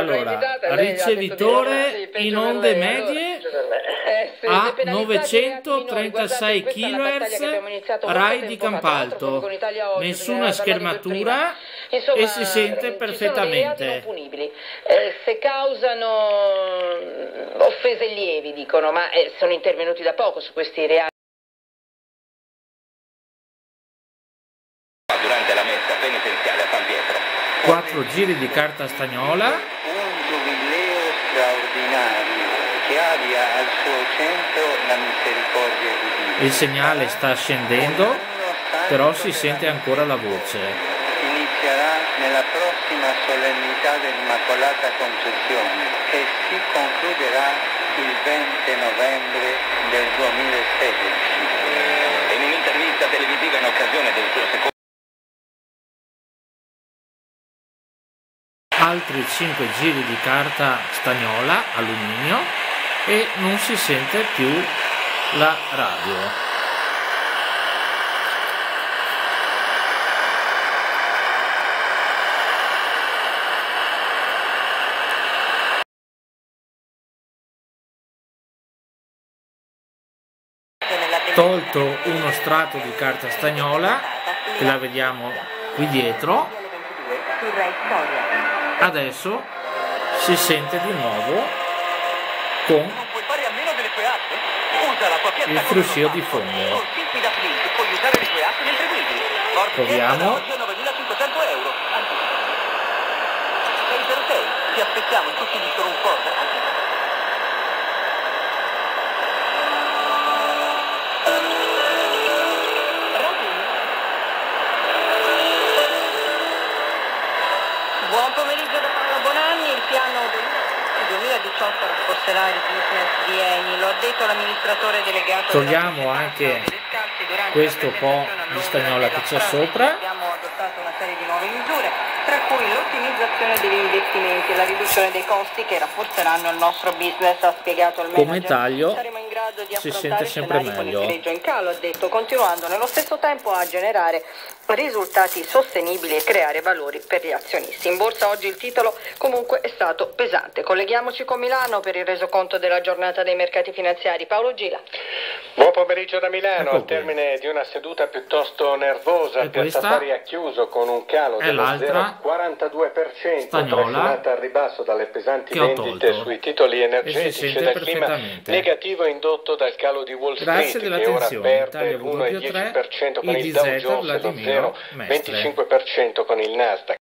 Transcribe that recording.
Allora, ricevitore in onde medie a 936 kHz, Rai di Campalto, nessuna schermatura e si sente perfettamente. Se causano offese lievi, dicono, ma sono intervenuti da poco su questi reati. Durante la messa penitenziale a San Pietro. 4 giri di carta stagnola. Un giubileo straordinario che abbia al suo centro la misericordia di Dio. Il segnale sta scendendo, però si sente ancora la voce. Inizierà nella prossima solennità dell'Immacolata Concezione e si concluderà il 20 novembre del 2016. In un'intervista televisiva in occasione del suo secondo Altri 5 giri di carta stagnola, alluminio, e non si sente più la radio. Tolto uno strato di carta stagnola, che la vediamo qui dietro, adesso si sente di nuovo con il fruscio di fondo. Proviamo. Ti aspettiamo, tutti dicono un po'. Buon pomeriggio da Paola Bonanni. Il piano 2018 rafforzerà il business di Eni, lo ha detto l'amministratore delegato. Togliamo anche questo po' di stagnola che c'è sopra. Abbiamo adottato una serie di nuove misure, tra cui l'ottimizzazione degli investimenti e la riduzione dei costi che rafforzeranno il nostro business, ha spiegato il manager. Come taglio Saremo in grado di si affrontare sente sempre scenari con il meglio. greggio in calo, ha detto, continuando nello stesso tempo a generare risultati sostenibili e creare valori per gli azionisti. In borsa oggi il titolo comunque è stato pesante. Colleghiamoci con Milano per il resoconto della giornata dei mercati finanziari. Paolo Gila. Buon pomeriggio da Milano, Ecco al termine di una seduta piuttosto nervosa. E Piazza questa Affari ha chiuso con un calo è dello l'altra 0,42%, stagnola trascinata al ribasso dalle pesanti che ho vendite tolto sui titoli e si energetici e sente dal clima perfettamente. negativo indotto dal calo di Wall Grazie Street, che ora dell'attenzione. perde Italia l'1,10% con il IDZ Dow Jones e lo Vladimiro Mestre. 0,25% con il Nasdaq.